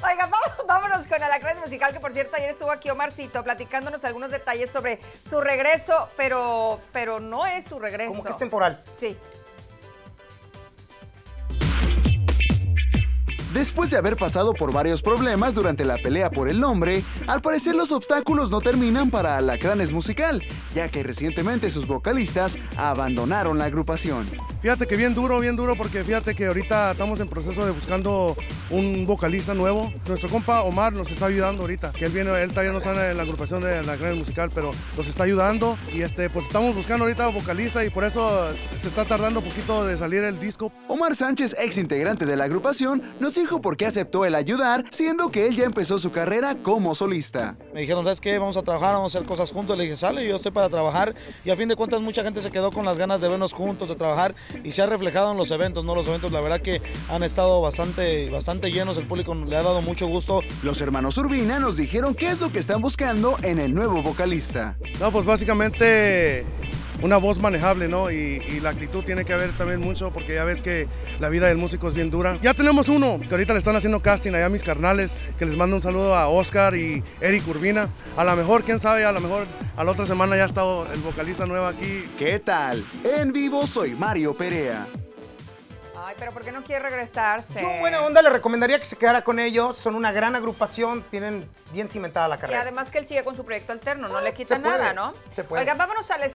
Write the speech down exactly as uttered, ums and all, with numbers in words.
Oiga, vámonos, vámonos con Alacranes Musical, que por cierto ayer estuvo aquí Omarcito platicándonos algunos detalles sobre su regreso, pero, pero no es su regreso. Como que es temporal. Sí. Después de haber pasado por varios problemas durante la pelea por el nombre, al parecer los obstáculos no terminan para Alacranes Musical, ya que recientemente sus vocalistas abandonaron la agrupación. Fíjate que bien duro, bien duro, porque fíjate que ahorita estamos en proceso de buscando un vocalista nuevo. Nuestro compa Omar nos está ayudando ahorita, que él viene, él todavía no está en la agrupación de Alacranes Musical, pero nos está ayudando y este, pues estamos buscando ahorita vocalista y por eso se está tardando un poquito de salir el disco. Omar Sánchez, ex integrante de la agrupación, nos dijo por qué aceptó el ayudar, siendo que él ya empezó su carrera como solista. Me dijeron, ¿sabes qué? Vamos a trabajar, vamos a hacer cosas juntos. Le dije, sale, yo estoy para trabajar. Y a fin de cuentas mucha gente se quedó con las ganas de vernos juntos, de trabajar. Y se ha reflejado en los eventos, ¿no? Los eventos la verdad que han estado bastante, bastante llenos, el público le ha dado mucho gusto. Los hermanos Urbina nos dijeron qué es lo que están buscando en el nuevo vocalista. No, pues básicamente una voz manejable, ¿no? Y, y la actitud tiene que haber también mucho, porque ya ves que la vida del músico es bien dura. Ya tenemos uno, que ahorita le están haciendo casting allá a mis carnales, que les mando un saludo a Oscar y Eric Urbina. A lo mejor, quién sabe, a lo mejor a la otra semana ya está el vocalista nuevo aquí. ¿Qué tal? En vivo soy Mario Perea. Ay, pero ¿por qué no quiere regresarse? Yo, buena onda, le recomendaría que se quedara con ellos. Son una gran agrupación, tienen bien cimentada la Y carrera. además que él sigue con su proyecto alterno, no le quita Se puede, nada, ¿no? se puede. Oigan, vámonos al